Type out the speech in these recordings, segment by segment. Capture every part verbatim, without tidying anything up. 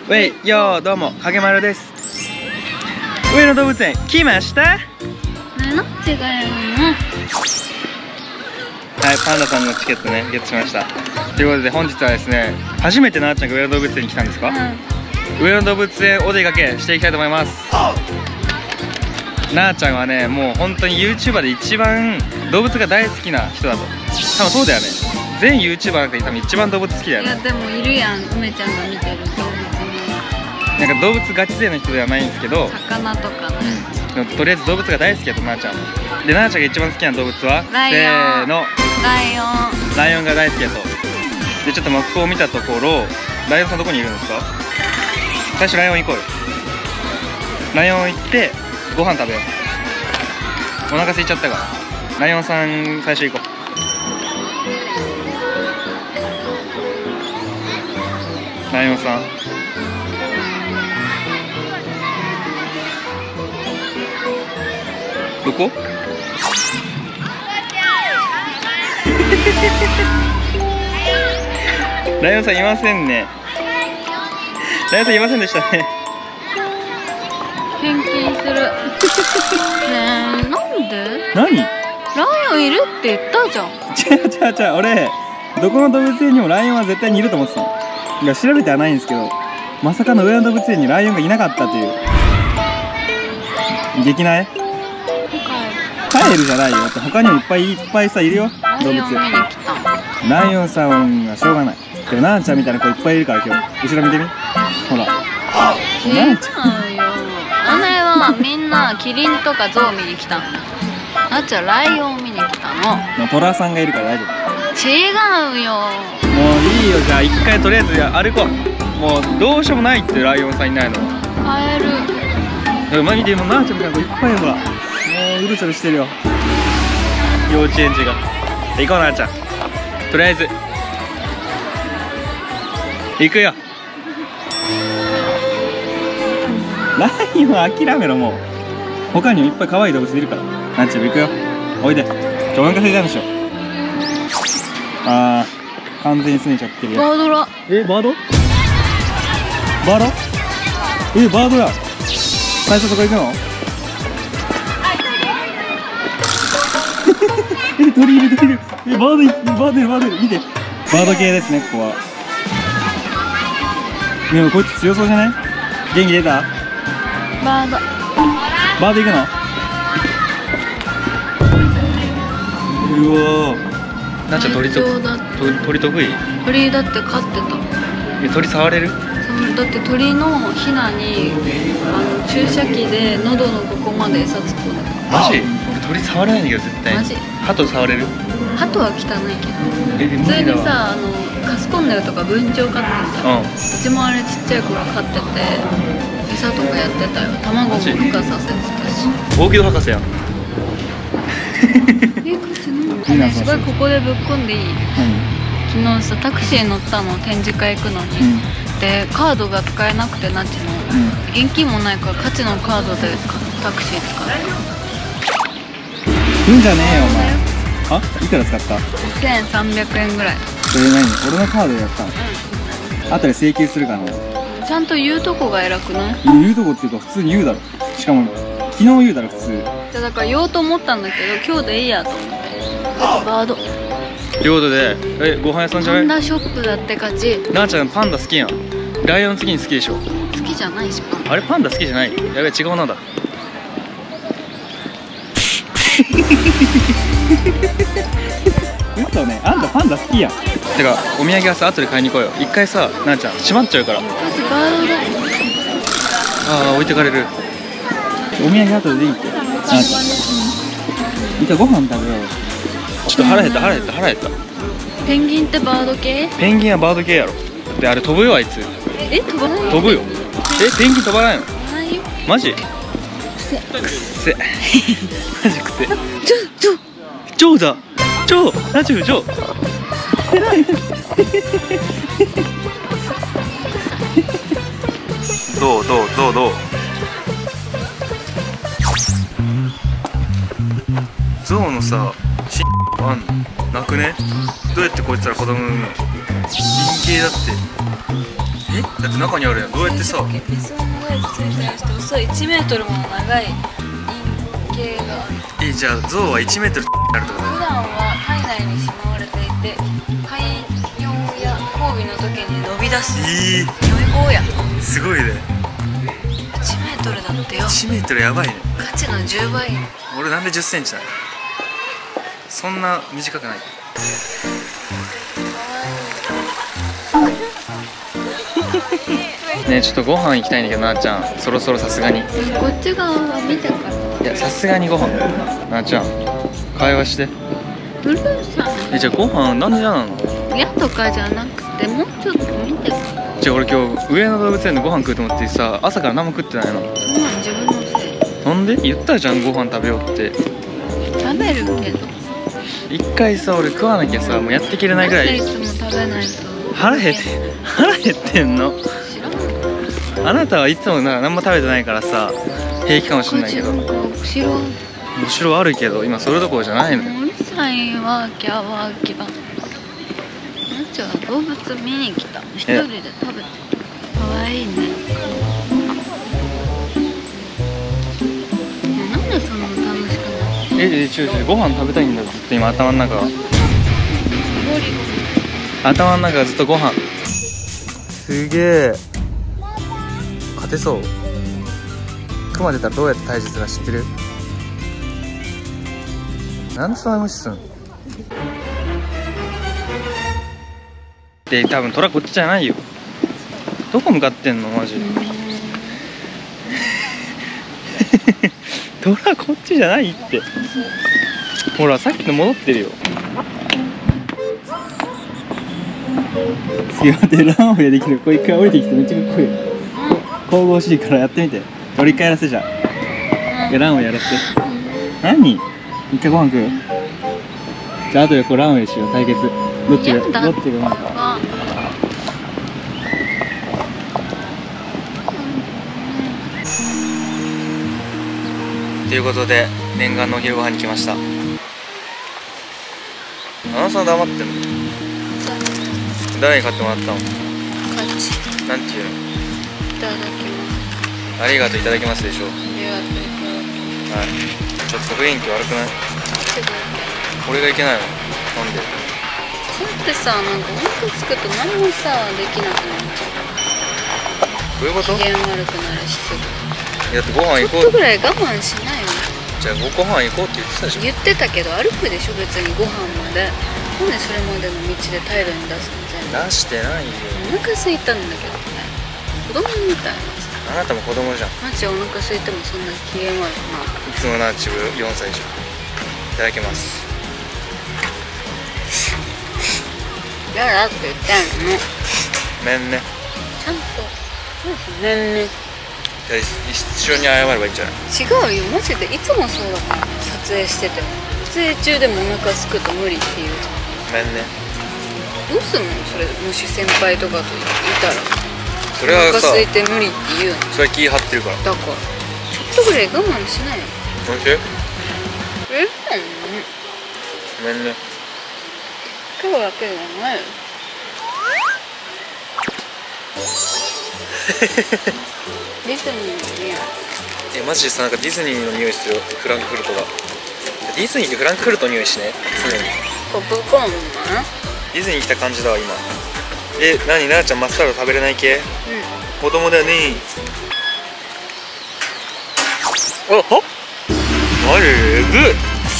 ウェイよー、どうも影丸です。上野動物園来ました。 何の違いなの？ はい、パンダさんのチケットねゲットしました。ということで本日はですね、初めてなーちゃんが上野動物園に来たんですか？うん、上野動物園お出かけしていきたいと思います。なーちゃんはね、もう本当に YouTuber で一番動物が大好きな人だと。多分そうだよね。全 YouTuber の中で多分一番動物好きだよね。 いやでもいるやん、梅ちゃんが見てる動物に。 なんか動物ガチ勢の人ではないんですけど、 魚とかね、 うん、とりあえず動物が大好きだとなーちゃんは。でなーちゃんが一番好きな動物はライオン。せーのライオン。 ライオンが大好きだと。でちょっとマップを見たところ、ライオンさんどこにいるんですか？最初ライオン行こうよ。ライオン行ってご飯食べよう。お腹空いちゃったからライオンさん最初行こう。ライオンさんどこ？ライオンさんいませんね。ライオンさんいませんでしたね。 返金する。ねえ、なんで？ 何？ ライオンいるって言ったじゃん。 違う違う違う、俺どこの動物園にもライオンは絶対にいると思ってたの。いや調べてはないんですけど、まさかの上野動物園にライオンがいなかったという。できない？カエルじゃないよ。だって他にもいっぱいいっぱいさいるよ、動物。ライオンさんはしょうがない。でもなーちゃんみたいな子いっぱいいるから今日。後ろ見てみ。ほら。 違うよ。あれはみんなキリンとかゾウ見に来たの。なっちゃんライオン見に来たの。 トラさんがいるから大丈夫。 違うよ。 もういいよ、じゃあ一回とりあえず歩こう。もうどうしようもないってライオンさんいないの。 カエル。 だからマジでもうなーちゃんみたいな子いっぱいいるほら。もううるちょるしてるよ、幼稚園児が。行こうなーちゃん、とりあえず行くよ。ライオン諦めろ、もう他にもいっぱい可愛い動物いるから。なっちゃん行くよ、おいで。ちょお腹空いたんでしょ。あー完全にすねちゃってるよ。 バードラ。 えバードバードえバードや。最初そこ行くの？え鳥いる鳥いる。えバードいバードいるバードいる。見てバード系ですね、ここは。でもこいつ強そうじゃない？元気出た？ バードバード行くの？うわー、なっちゃん鳥と鳥得意？ 鳥だって飼ってた。 え鳥触れる？ だって鳥のヒナにあの注射器で喉のここまで餌突っ込んでた。 マジ？鳥触れないんだけど絶対。 マジ？ 鳩触れる？ 鳩は汚いけど。 え普通にさ、あのカスコンネルとか文鳥飼ってさ、うん、うちもあれちっちゃい頃飼ってて餌とかやってたよ。卵も孵化させてたし。 大木戸博士やん。 え、こっちのすごいここでぶっこんでいい？昨日さタクシー乗ったの、展示会行くのに、うん、でカードが使えなくて、なっちの、うん、現金もないから価値のカードでタクシー使っていいんじゃねえよお前。あ、いくら使った？ せんさんびゃくえんぐらい。 それ何？俺のカードでやったの？うん、後で請求するかな。 ちゃんと言うとこが偉くない？ 言うとこっていうか普通に言うだろ。しかも昨日言うだろ普通。 じゃだから言おうと思ったんだけど今日でいいやと思って。バードということで、え、ご飯屋さんじゃない？ パンダショップだって勝ち。 なーちゃんパンダ好きやん。ライオン次に好きでしょ。 好きじゃないしパンダ。 あれパンダ好きじゃない？やべえ違うなんだ。嘘ね、あんたパンダ好きやん。てかお土産はさ後で買いに行こうよ。一回さなーちゃん閉まっちゃうから。バードだ。 ああ置いてかれる。お土産後でいいって。なーちゃん一回ご飯食べよう。ちょっと腹減った腹減った腹減った。 ペンギンってバード系？ ペンギンはバード系やろ。であれ飛ぶよあいつ。 え飛ばない？ 飛ぶよ。えペンギン飛ばないの？ 飛ばないよ。 マジ？くせくせマジくせ。 ちょちょ蝶だ蝶ナチュー蝶。どうどうどうどう。ゾウのさしあんのなくね？どうやってこいつら子供産むの？陰茎だって。 え、だって中にあるやん。どうやってさ。 理想のワイズ生態をして遅いいちメートルもの長い陰茎がある。 え、じゃあ象はいちメートルあるってこと？ 普段は体内にしまわれていて、排尿や交尾の時に伸び出す。 えー、尿意や。 すごいね。 いちメートルだってよ。 いちメートルやばいね。 価値のじゅうばい。 俺なんでじゅっセンチなの？そんな短くない。ねえ、ちょっとご飯行きたいんだけどなあちゃん、そろそろさすがに。 こっち側は見たから。 いや、さすがにご飯。なあちゃん、会話して。 うるさい。 え、じゃあご飯なんで嫌なの？ 嫌とかじゃなくて、もうちょっと見てから。 じゃあ俺今日上野動物園でご飯食うと思ってさ、朝から何も食ってないの。 そんなん自分のせい。 なんで？言ったじゃん、ご飯食べようって。 食べるけど一回さ、俺食わなきゃさ、もうやってきれないぐらい。 いつも食べないと腹減って腹減ってんの？ 知らん。 あなたはいつもな何も食べてないからさ平気かもしれないけど。 後ろ後ろあるけど今それどころじゃないのよ。 うるさいわきゃわきゃ。なっちゃんは動物見に来た。一人で食べてかわいいね。なんでそんな楽しくない？ え、え、違う違う、ご飯食べたいんだよずっと今頭の中は。頭の中はずっとご飯。すげえ勝てそう。クマ出たらどうやって退治するか知ってる？なんでそんな無視すんの？で、多分虎こっちじゃないよ。どこ向かってんのマジ。虎こっちじゃないって。ほらさっきの戻ってるよ。すげえ待って、ランウェイできる。これ一回降りてきてめっちゃかっこいい。神々しいからやってみて。俺一回やらせじゃん。いやランウェイやらせて。何？一回ご飯食う？じゃああとでこうランウェイしよう、対決。どっちがどっちがうまいか。ということで念願のお昼ご飯に来ました。あのさん黙ってんの？誰に買ってもらったの？ 勝ち。 なんていうの？ いただきます。 ありがとういただきますでしょ。 ありがとういただきます。 はい。ちょっと雰囲気悪くない？俺がいけないの？なんで？ そうやってさ、なんかお腹つくと何もさできなくなっちゃう。 どういうこと？ 機嫌悪くなるしすぐ。 だってご飯行こう。 ちょっとぐらい我慢しないよ。 じゃあご飯行こうって言ってたじゃん。 言ってたけど歩くでしょ別にご飯まで。なんでそれまでの道で態度に出すの？全部出してないよ。 お腹空いたんだけどね。子供みたいなさ。 あなたも子供じゃん。 マジお腹空いてもそんな機嫌悪くない。 いつもな自分よんさいじゃん。いただきます。 やだって言ってんの。 ごめんね。 ちゃんとねんね。 じゃあ一緒に謝ればいいんじゃない？ 違うよマジでいつもそうだから。撮影してても撮影中でもお腹すくと無理って言うじゃん。 ごめんね。 どうすんのそれ、もし先輩とかといたら。 それはさ、 お腹空いて無理って言うの？ それは気張ってるから。 だからちょっとぐらい我慢しないよ。 おいしい？え？ ごめんね。 今日だけじゃないよ。ディズニーの匂い。 え、マジでさ、なんかディズニーの匂いするよ、フランクフルトが。ディズニーってフランクフルトの匂いしね、常に。 ポップコーンなの？ ディズニー来た感じだわ、今。え、なに、ななちゃんマスタード食べれない系？ うん。 子供だよね。あ、は？マジえぐっ。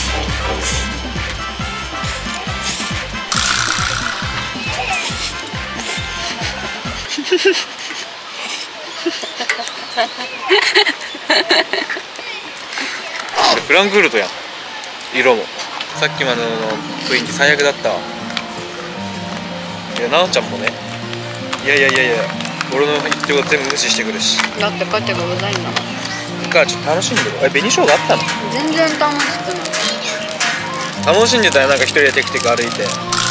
フランクフルトやん、色も。さっきまでの雰囲気最悪だったわ。いや、なおちゃんもね。いやいやいやいや、俺の言ってること全部無視してくるし。 だってガチャがうざいんだもん。 だからちょっと楽しんでる。え、紅しょうがあったの？ 全然楽しくない。 楽しんでたらなんか一人でテクテク歩いて。 うんうん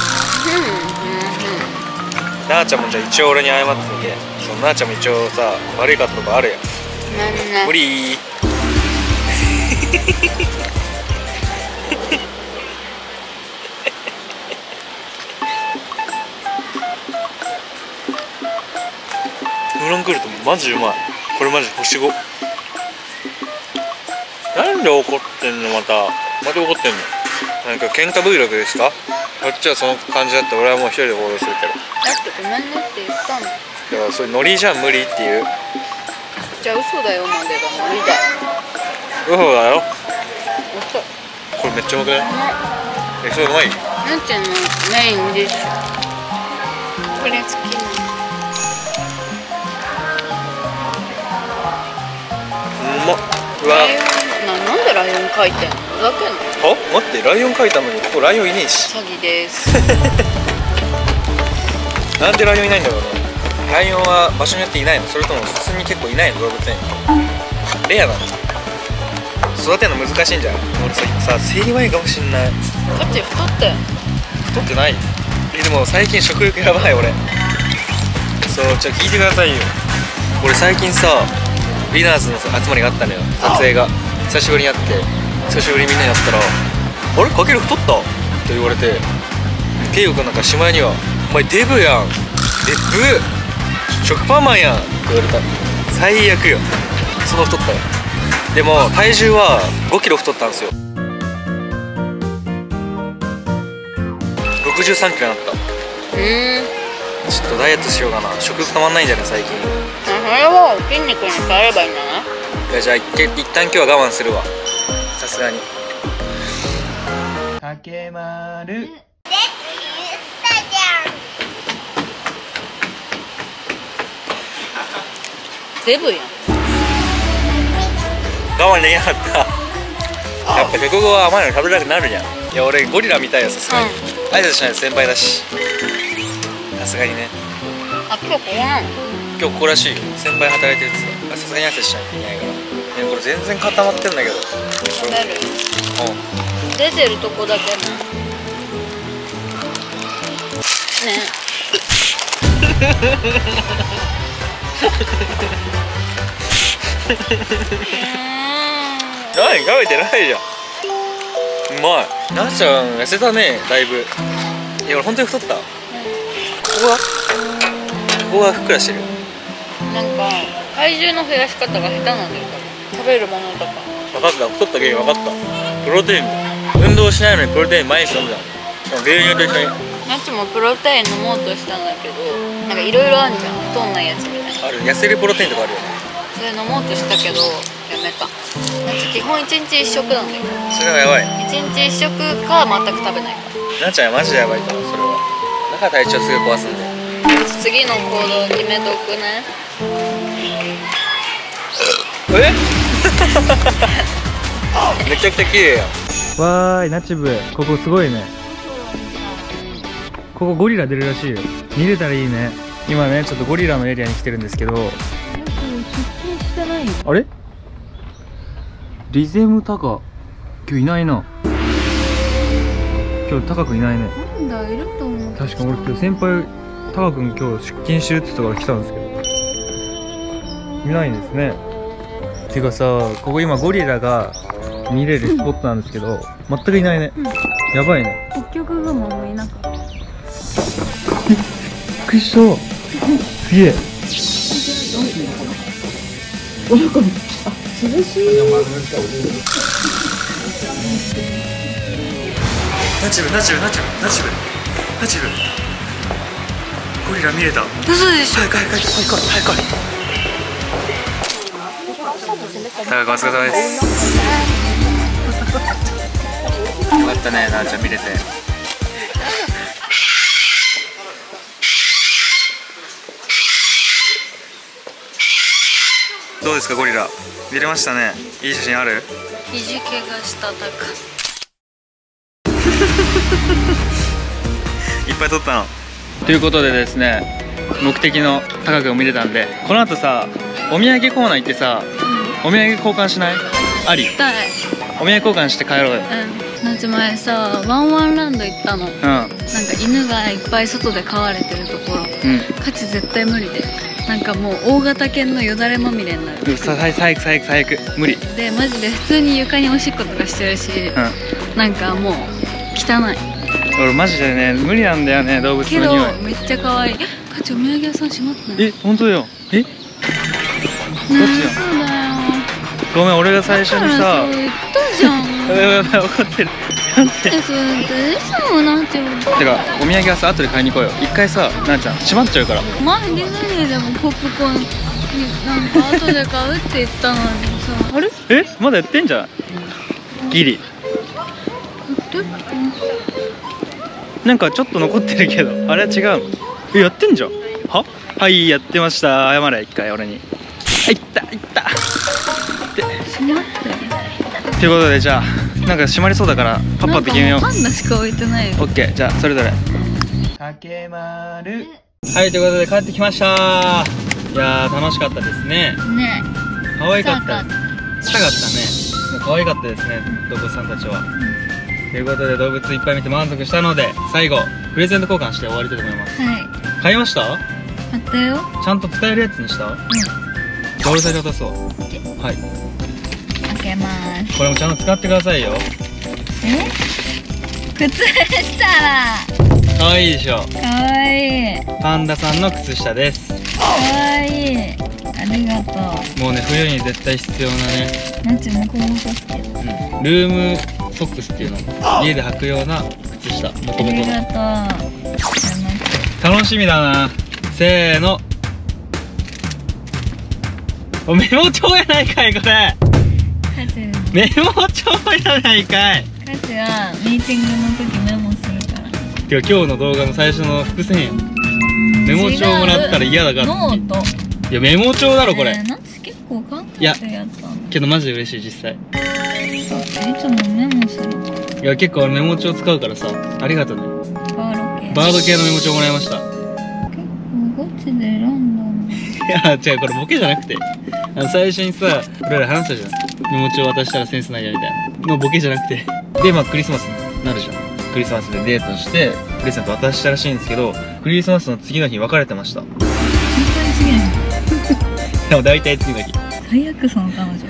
うん。なあちゃんもじゃあ一応俺に謝ってみて。そう、なあちゃんも一応さ、悪いかったとこあるやん。 なんね。 無理ー。 フランクフルトマジうまい。これマジ星ご。なんで怒ってんのまた。また怒ってんの。なんか喧嘩 Vlog ですか。こっちはその感じだったら俺はもう一人で行動するけど。 だってごめんねって言ったの。だからそれノリじゃん無理っていう。 じゃあ嘘だよまでがノリだよ。 嘘だよ。 嘘。 これめっちゃうまくない？え、それうまい？ なんちゅうのメインディッシュ。これ好きなの。 うまっ。うわ。 な、なんでライオン描いてんの？ふざけんの？ は？待って、ライオン描いたのにここライオンいねえし。 詐欺です。 なんでライオンいないんだろうね。ライオンは場所によっていないの？それとも普通に結構いないの？動物園レアなの？育てるの難しいんじゃない？俺さ、今さ、生理前かもしんない。 こっち太ってん？ 太ってない？え、でも最近食欲やばい俺。そう、ちょっと聞いてくださいよ。俺最近さ、リナーズの集まりがあったのよ。撮影が久しぶりに会って、久しぶりにみんなに会ったら「あれかける太った?」って言われて、ケイゴ君なんかしまいには「お前デブやん、デブ食パンマンやん」って言われた。最悪よ。その太ったよ。でも体重はごキロ太ったんですよ。ろくじゅうさんキロになった。 うーん、 ちょっとダイエットしようかな。食欲たまんないんじゃない最近。 それは筋肉に変えればいいんじゃない？ いや、じゃあ一回一旦今日は我慢するわ、さすがに。かけまるデブやん。 我慢できなかった。やっぱ食後は甘いの食べたくなるじゃん。いや俺ゴリラみたいよ、さすがに。挨拶しないと先輩だし、さすがにね。 あ、今日ここなの？ 今日ここらしいよ。先輩働いてるって言ってた。さすがに挨拶しないといけないから。ね、これ全然固まってんだけど。 食べる？ うん。 出てるとこだけね。ね。 何食べてないじゃん。うまい。なっちゃん痩せたね、だいぶ。いや俺本当に太った。ここはここはふっくらしてる。 なんか体重の増やし方が下手なんだよ多分。食べるものとか。 分かった、太った原因分かった。プロテインだ。運動しないのにプロテイン毎日飲んだ。牛乳と一緒に。 なっちもプロテイン飲もうとしたんだけど、なんかいろいろあるじゃん、太んないやつみたいな。 ある、痩せるプロテインとかあるよね。 それ飲もうとしたけどやめた。なんか基本一日一食なんだよ。 それはやばい。 一日一食か全く食べないかなっちゃんはマジでやばいから、それは。だから体調すぐ壊すんだよ。 次の行動決めとくね。 えめちゃくちゃ綺麗やん。わーい、ナチブ、ここすごいね。ここゴリラ出るらしいよ。見れたらいいね。今ね、ちょっとゴリラのエリアに来てるんですけど、 出勤してないの？ あれリゼムタカ今日いないな。今日タカ君いないね。 なんだ、いると思う。 確か俺今日先輩タカ君今日出勤してるって言ったから来たんですけど、いないんですね。てかさ、ここ今ゴリラが見れるスポットなんですけど、全くいないね、うん、やばいね。 北極熊もいなかった。びっくりした。すげえ。 お腹にあ、涼しい。 ナチブナチブナチブナチブナチブゴリラ見れた。 嘘でしょ。 早く早く早く早く早く早く。タカ君お疲れ様です。よかったね、なあちゃん見れて。どうですかゴリラ、見れましたね。いい写真ある？ 肘怪我したタカいっぱい撮ったの。ということでですね、目的のタカ君を見れたんで、この後さ、お土産コーナー行ってさ、お土産交換しない？あり？ したい。 お土産交換して帰ろうよ。 うん。なち前さ、ワンワンランド行ったの。うん。なんか犬がいっぱい外で飼われてるところ。うん。価値絶対無理で。なんかもう大型犬のよだれまみれになる。 最悪最悪最悪最悪無理。 でマジで普通に床におしっことかしてるし、うん、なんかもう汚い。 俺マジでね無理なんだよね、動物の匂い。 けどめっちゃ可愛い。価値お土産屋さん閉まってない？ え、本当よ。 え？どっちや？ごめん、俺が最初にさ。 言ったじゃん。 やばいやばい、怒ってる。なんで？ え、それでさ、なんていうの。 てか、お土産はさ、後で買いに行こうよ。一回さ、なあちゃん、閉まっちゃうから。 前ディズニーでもポップコーン、なんか後で買うって言ったのにさ。あれ？ え、まだやってんじゃん。ギリ。なんかちょっと残ってるけど、あれは違うの？え、やってんじゃん。は？はい、やってました。謝れ、一回俺に。あ、いった、いった。 閉まってる。 ということで、じゃあなんか閉まりそうだからパッパって決めよう。 パンダしか置いてないよ。 オッケー、じゃあそれぞれかけまる。はい、ということで帰ってきました。いやー、楽しかったですね。 ねえ、可愛かった。近かったね。可愛かったですね、動物さんたちは。ということで、動物いっぱい見て満足したので、最後プレゼント交換して終わりたいと思います。 はい。 買いました？ 買ったよ。ちゃんと使えるやつにした？うん。じゃあ俺最初渡そう。はい、 開けます。 これもちゃんと使ってくださいよ。 え？靴下だ。 可愛いでしょ。 可愛い。 パンダさんの靴下です。 可愛い。ありがとう。 もうね、冬に絶対必要なね。 マジもこもこ好き。 うん、ルームソックスっていうの、家で履くような靴下。もこもこの。 ありがとう。楽しみだな。せーの。お、メモ帳やないかいこれ。メモ帳やないかい。 カチはミーティングの時メモするから。 てか今日の動画の最初の伏線やん。メモ帳もらったら嫌だから。 ノート。 いや、メモ帳だろこれ。 えー、なん結構簡単でやったの。 けどマジで嬉しい、実際。 いつもメモするから。 いや、結構俺メモ帳使うからさ、ありがとうね。 バード系バード系のメモ帳もらいました。 結構ガチで選んだの。 いや、違う、これボケじゃなくて、あの最初にさ、俺ら話したじゃん。メモ帳渡したらセンスないやみたいなのボケじゃなくて。で、まあクリスマスになるじゃん。クリスマスでデートしてプレゼント渡したらしいんですけど、クリスマスの次の日別れてました。 本当に次の日。 でも大体次の日。 最悪その彼女。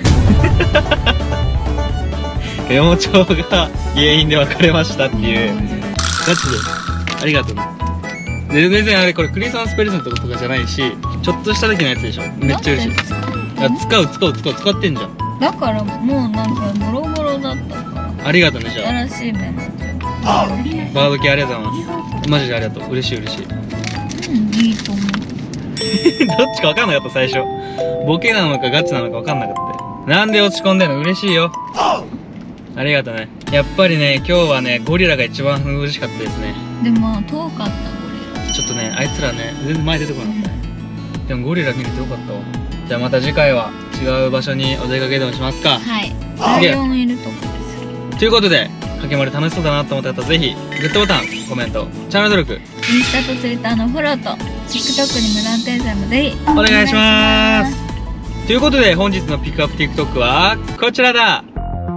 メモ帳が原因で別れましたっていう。ガチでありがとうね。で、全然あれこれクリスマスプレゼントとかじゃないし、ちょっとした時のやつでしょ。めっちゃ嬉しい。使う使う使う使ってんじゃん。 だからもうなんかボロボロだったから。 ありがとうね。じゃあ新しいメモ帳。 バード系ありがとうございます。マジでありがとう。嬉しい嬉しい。 うん、いいと思う。 どっちか分かんなかった最初。ボケなのかガチなのか分かんなかった。なんで落ち込んでんの？嬉しいよ。ありがとうね。やっぱりね、今日はね、ゴリラが一番嬉しかったですね。 でも遠かったゴリラ。 ちょっとね、あいつらね、全然前出てこなかったね。でもゴリラ見れてよかったわ。じゃあまた次回は違う場所にお出かけでもしますか。 はい。ライオンいるとこです。 ということで、かけまる楽しそうだなと思った方、ぜひグッドボタン、コメント、チャンネル登録、 インスタとツイッターのフォローと TikTok に無断転載もぜひお願いします。ということで、本日のピックアップ TikTok はこちらだ。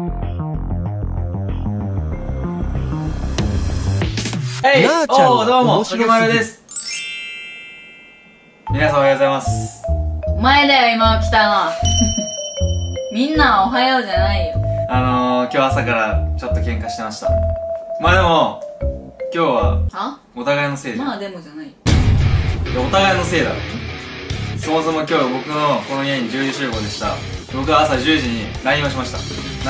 はい、おー、どうも、かけまるです。皆さんおはようございます。 お前だよ、今来たの。みんなおはようじゃないよ。 あのー、今日朝からちょっと喧嘩してました。まあでも、今日はお互いのせいじゃん。 まあでもじゃない。 お互いのせいだろ。そもそも今日僕のこの家にじゅうじ集合でした。僕は朝じゅうじに ライン をしました。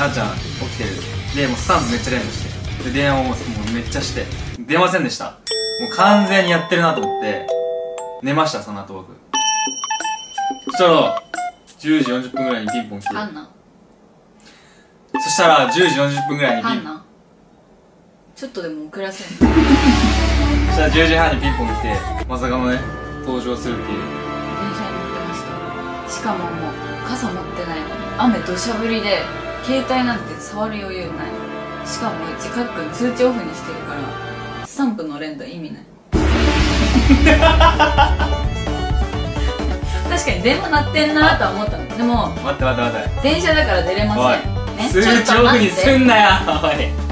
なあちゃん起きてる。で、もうスタンプめっちゃ連打して。で、電話ももうめっちゃして。出ませんでした。もう完全にやってるなと思って、寝ました、その後僕。そしたら、じゅうじよんじゅっぷんぐらいにピンポン来て。 カンナ。 そしたら、じゅうじよんじゅっぷんぐらいにピンポン。 カンナ。ちょっとでも遅らせん。 そしたらじゅうじはんにピンポン来て、まさかのね、登場するっていう。 電車に乗ってました。しかももう、傘持ってないのに、雨土砂降りで、携帯なんて触る余裕ない。しかもうちかっくん通知オフにしてるから、スタンプの連打意味ない。確かに電話鳴ってんなとは思ったの。でも待って待って待って、 電車だから出れませんね。 通知オフにすんなよおい。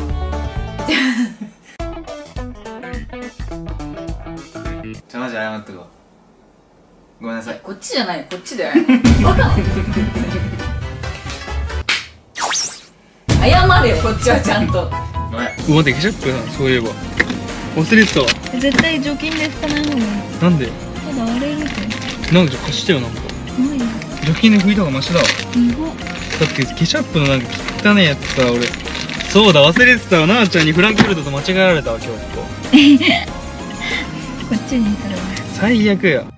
じゃあマジ謝ってくわ。ごめんなさい。 こっちじゃない、こっちだよ。バカなの。謝れよ、こっちはちゃんと。 ごめん。待って、ケチャップそういえば忘れてたわ。 絶対除菌で拭かない方がいい。 なんで？ ただ荒れるって。 なんでじゃ貸してよ、なんか除菌で拭いた方がマシだわ。だってケチャップのなんか汚ねえやつさ、俺そうだ忘れてたわ。なあちゃんにフランクフルトと間違えられたわ今日。こっちにそれは最悪や。